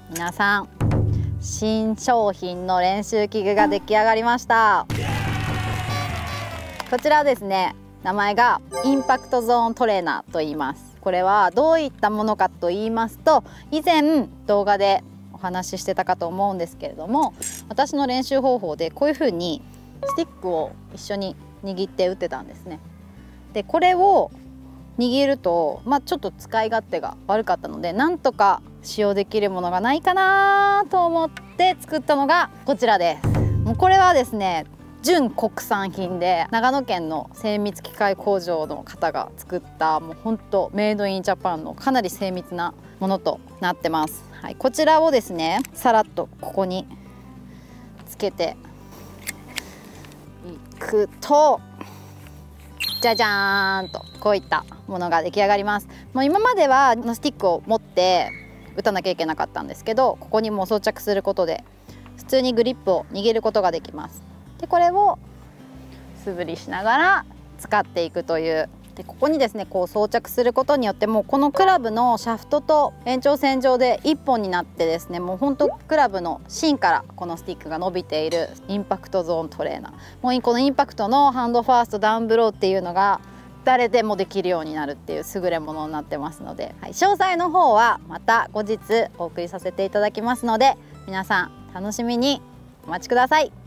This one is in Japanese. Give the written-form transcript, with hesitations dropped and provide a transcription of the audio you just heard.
皆さん、新商品の練習器具が出来上がりました。こちらですね、名前がインパクトゾーントレーナーと言います。これはどういったものかと言いますと、以前動画でお話ししてたかと思うんですけれども、私の練習方法でこういう風にスティックを一緒に握って打ってたんですね。でこれを握ると、ちょっと使い勝手が悪かったので、なんとか使用できるものがないかなと思って作ったのがこちらです。もうこれはですね、純国産品で長野県の精密機械工場の方が作った、もうほんとメイドインジャパンのかなり精密なものとなってます。はい、こちらをですね、さらっとここにつけていくと、じゃじゃーんとこういったものが出来上がります。もう今まではスティックを持って打たなきゃいけなかったんですけど、ここにもう装着することで普通にグリップを握ることができます。でこれを素振りしながら使っていくという。でここにですね、こう装着することによってもうこのクラブのシャフトと延長線上で1本になってですね、もうほんとクラブの芯からこのスティックが伸びているインパクトゾーントレーナー。もうこのインパクトのハンドファーストダウンブローっていうのが誰でもできるようになるっていう優れものになってますので、はい、詳細の方はまた後日お送りさせていただきますので、皆さん楽しみにお待ちください。